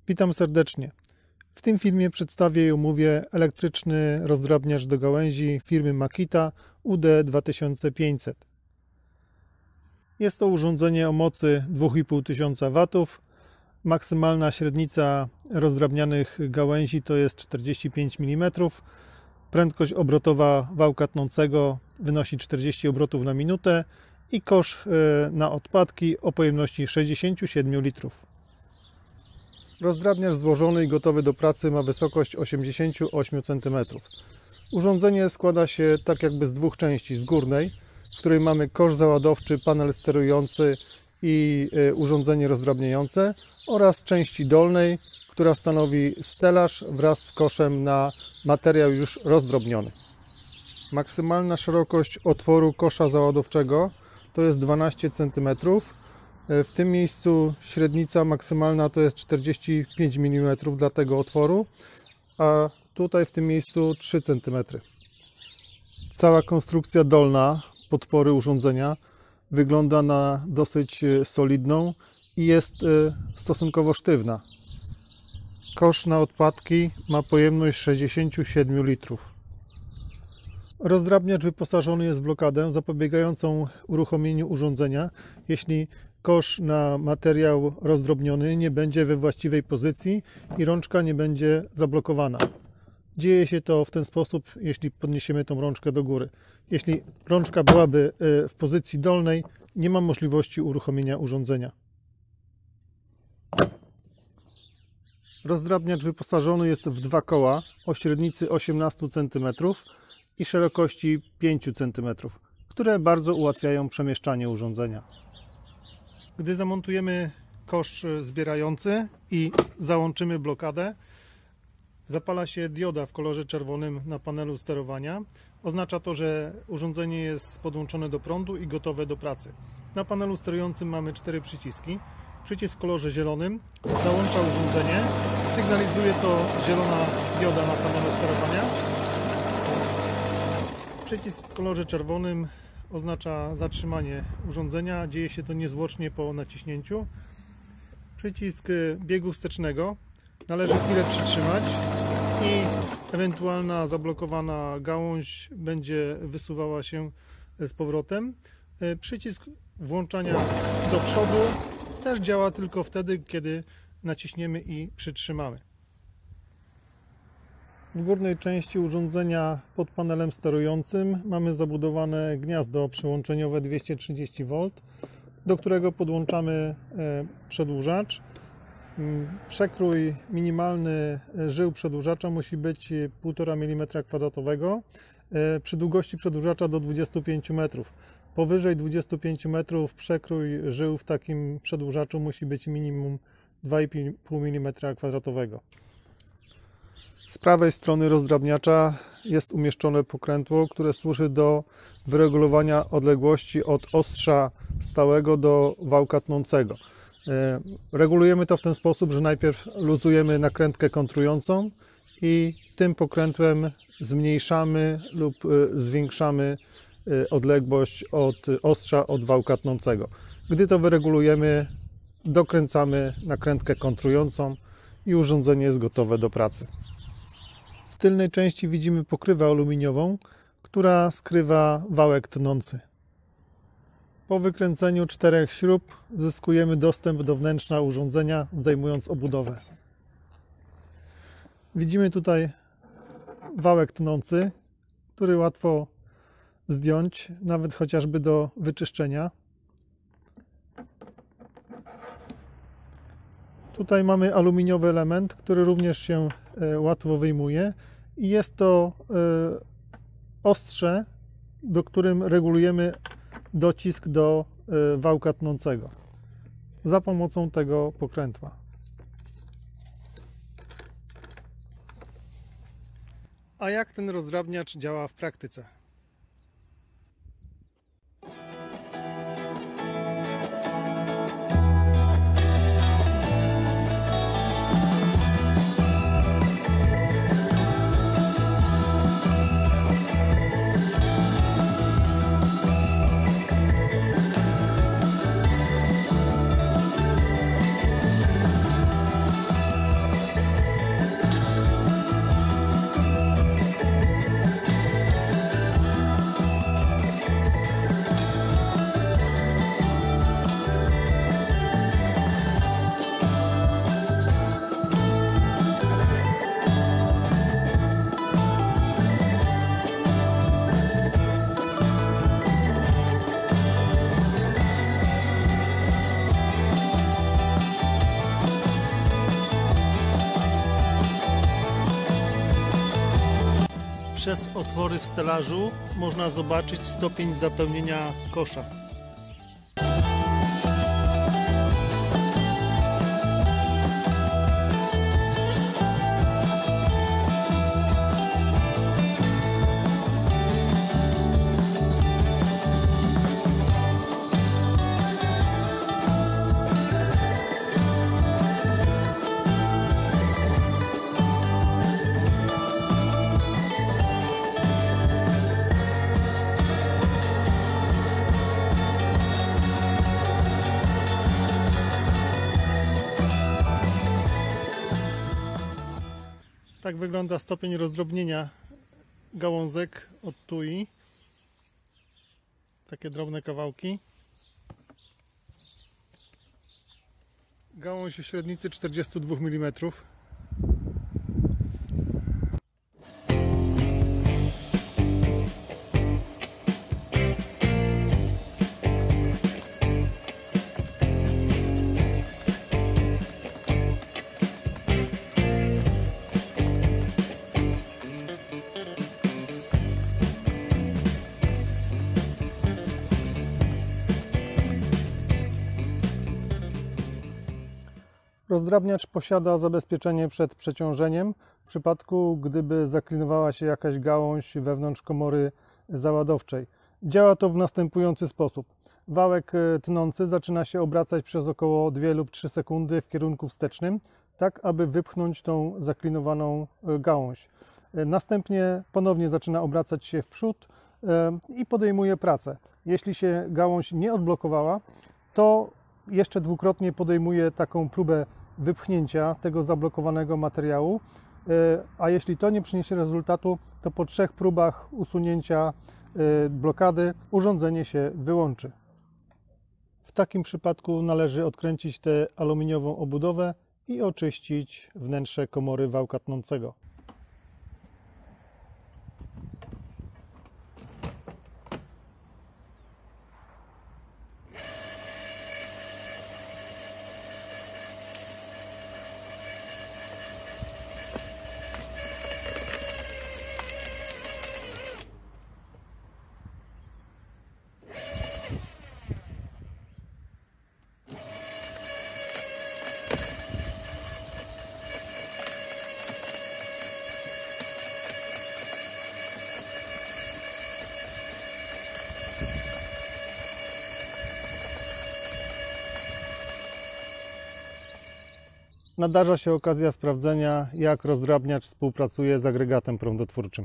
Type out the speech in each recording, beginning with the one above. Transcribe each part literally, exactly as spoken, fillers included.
Witam serdecznie. W tym filmie przedstawię i omówię elektryczny rozdrabniacz do gałęzi firmy Makita U D dwa tysiące pięćset. Jest to urządzenie o mocy dwa i pół tysiąca watów. Maksymalna średnica rozdrabnianych gałęzi to jest czterdzieści pięć milimetrów. Prędkość obrotowa wałka tnącego wynosi czterdzieści obrotów na minutę i kosz na odpadki o pojemności sześćdziesiąt siedem litrów. Rozdrabniacz złożony i gotowy do pracy ma wysokość osiemdziesiąt osiem centymetrów. Urządzenie składa się tak jakby z dwóch części. Z górnej, w której mamy kosz załadowczy, panel sterujący i urządzenie rozdrabniające, oraz części dolnej, która stanowi stelaż wraz z koszem na materiał już rozdrobniony. Maksymalna szerokość otworu kosza załadowczego to jest dwanaście centymetrów. W tym miejscu średnica maksymalna to jest czterdzieści pięć milimetrów dla tego otworu, a tutaj w tym miejscu trzy centymetry. Cała konstrukcja dolna podpory urządzenia wygląda na dosyć solidną i jest stosunkowo sztywna. Kosz na odpadki ma pojemność sześćdziesiąt siedem litrów. Rozdrabniacz wyposażony jest w blokadę zapobiegającą uruchomieniu urządzenia, jeśli kosz na materiał rozdrobniony nie będzie we właściwej pozycji i rączka nie będzie zablokowana. Dzieje się to w ten sposób, jeśli podniesiemy tą rączkę do góry. Jeśli rączka byłaby w pozycji dolnej, nie ma możliwości uruchomienia urządzenia. Rozdrabniacz wyposażony jest w dwa koła o średnicy osiemnaście centymetrów i szerokości pięć centymetrów, które bardzo ułatwiają przemieszczanie urządzenia. Gdy zamontujemy kosz zbierający i załączymy blokadę, zapala się dioda w kolorze czerwonym na panelu sterowania. Oznacza to, że urządzenie jest podłączone do prądu i gotowe do pracy. Na panelu sterującym mamy cztery przyciski. Przycisk w kolorze zielonym załącza urządzenie. Sygnalizuje to zielona dioda na panelu sterowania. Przycisk w kolorze czerwonym oznacza zatrzymanie urządzenia. Dzieje się to niezwłocznie po naciśnięciu. Przycisk biegu wstecznego należy chwilę przytrzymać i ewentualna zablokowana gałąź będzie wysuwała się z powrotem. Przycisk włączania do przodu też działa tylko wtedy, kiedy naciśniemy i przytrzymamy. W górnej części urządzenia pod panelem sterującym mamy zabudowane gniazdo przyłączeniowe dwieście trzydzieści wolt, do którego podłączamy przedłużacz. Przekrój minimalny żył przedłużacza musi być półtora milimetra kwadratowego przy długości przedłużacza do dwudziestu pięciu metrów. Powyżej dwudziestu pięciu metrów przekrój żył w takim przedłużaczu musi być minimum dwa i pół milimetra kwadratowego. Z prawej strony rozdrabniacza jest umieszczone pokrętło, które służy do wyregulowania odległości od ostrza stałego do wałka tnącego. Regulujemy to w ten sposób, że najpierw luzujemy nakrętkę kontrującą i tym pokrętłem zmniejszamy lub zwiększamy odległość od ostrza od wałka tnącego. Gdy to wyregulujemy, dokręcamy nakrętkę kontrującą i urządzenie jest gotowe do pracy. W tylnej części widzimy pokrywę aluminiową, która skrywa wałek tnący. Po wykręceniu czterech śrub zyskujemy dostęp do wnętrza urządzenia, zdejmując obudowę. Widzimy tutaj wałek tnący, który łatwo zdjąć, nawet chociażby do wyczyszczenia. Tutaj mamy aluminiowy element, który również się łatwo wyjmuje i jest to ostrze, do którym regulujemy docisk do wałka tnącego za pomocą tego pokrętła. A jak ten rozdrabniacz działa w praktyce? Przez otwory w stelażu można zobaczyć stopień zapełnienia kosza. Tak wygląda stopień rozdrobnienia gałązek od tui. Takie drobne kawałki. Gałąź o średnicy czterdzieści dwa milimetry. Rozdrabniacz posiada zabezpieczenie przed przeciążeniem w przypadku, gdyby zaklinowała się jakaś gałąź wewnątrz komory załadowczej. Działa to w następujący sposób. Wałek tnący zaczyna się obracać przez około dwie lub trzy sekundy w kierunku wstecznym, tak aby wypchnąć tą zaklinowaną gałąź. Następnie ponownie zaczyna obracać się w przód i podejmuje pracę. Jeśli się gałąź nie odblokowała, to jeszcze dwukrotnie podejmuje taką próbę wypchnięcia tego zablokowanego materiału, a jeśli to nie przyniesie rezultatu, to po trzech próbach usunięcia blokady urządzenie się wyłączy. W takim przypadku należy odkręcić tę aluminiową obudowę i oczyścić wnętrze komory wałka tnącego. Nadarza się okazja sprawdzenia, jak rozdrabniacz współpracuje z agregatem prądotwórczym.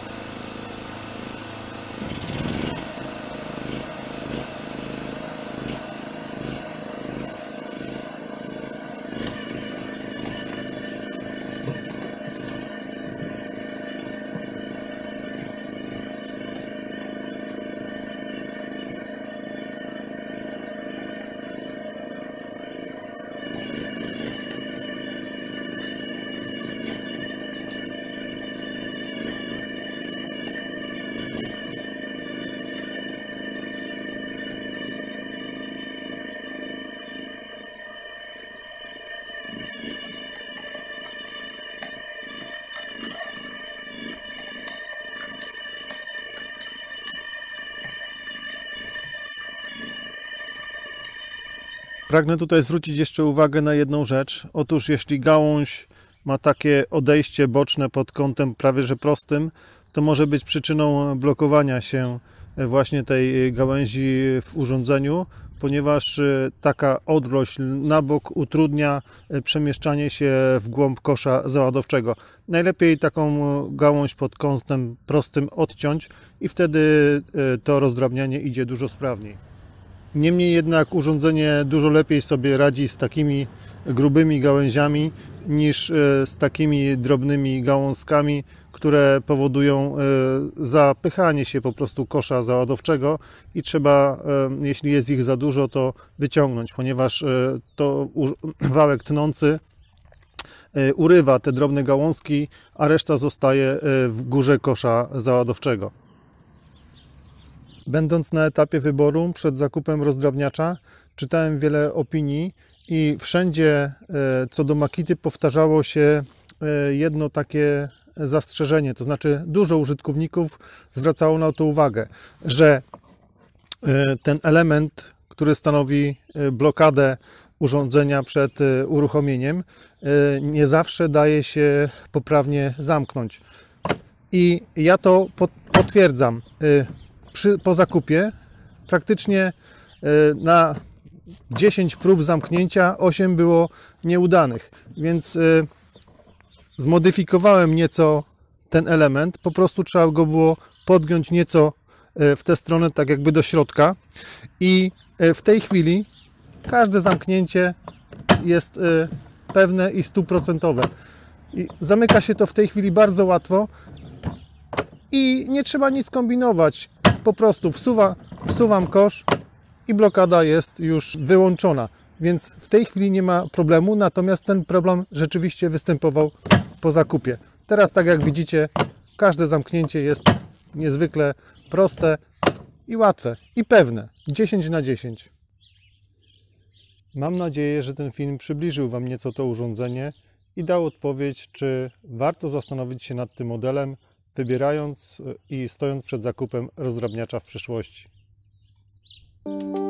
Pragnę tutaj zwrócić jeszcze uwagę na jedną rzecz. Otóż jeśli gałąź ma takie odejście boczne pod kątem prawie że prostym, to może być przyczyną blokowania się właśnie tej gałęzi w urządzeniu, ponieważ taka odrośl na bok utrudnia przemieszczanie się w głąb kosza załadowczego. Najlepiej taką gałąź pod kątem prostym odciąć i wtedy to rozdrabnianie idzie dużo sprawniej. Niemniej jednak urządzenie dużo lepiej sobie radzi z takimi grubymi gałęziami niż z takimi drobnymi gałązkami, które powodują zapychanie się po prostu kosza załadowczego i trzeba, jeśli jest ich za dużo, to wyciągnąć, ponieważ to wałek tnący urywa te drobne gałązki, a reszta zostaje w górze kosza załadowczego. Będąc na etapie wyboru przed zakupem rozdrabniacza, czytałem wiele opinii i wszędzie co do Makity powtarzało się jedno takie zastrzeżenie, to znaczy dużo użytkowników zwracało na to uwagę, że ten element, który stanowi blokadę urządzenia przed uruchomieniem, nie zawsze daje się poprawnie zamknąć. I ja to potwierdzam. Przy, po zakupie praktycznie na dziesięć prób zamknięcia osiem było nieudanych, więc zmodyfikowałem nieco ten element, po prostu trzeba go było podgiąć nieco w tę stronę, tak jakby do środka, i w tej chwili każde zamknięcie jest pewne i stuprocentowe. I zamyka się to w tej chwili bardzo łatwo i nie trzeba nic kombinować. Po prostu wsuwa, wsuwam kosz i blokada jest już wyłączona. Więc w tej chwili nie ma problemu, natomiast ten problem rzeczywiście występował po zakupie. Teraz, tak jak widzicie, każde zamknięcie jest niezwykle proste i łatwe i pewne. dziesięć na dziesięć. Mam nadzieję, że ten film przybliżył Wam nieco to urządzenie i dał odpowiedź, czy warto zastanowić się nad tym modelem, wybierając i stojąc przed zakupem rozdrabniacza w przyszłości.